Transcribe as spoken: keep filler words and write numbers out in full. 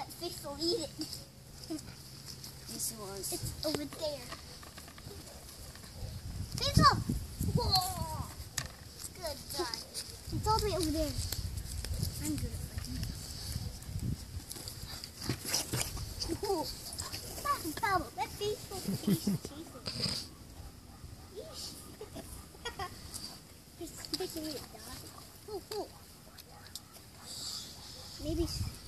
fish will eat it. This was. It's over there. Basil! Whoa! It's good, John. It's all the way over there. I'm good at fighting. Whoa! That's Bubble. That fish will chase it. Yeesh. Fish will eat it, John. Whoa, whoa. Maybe.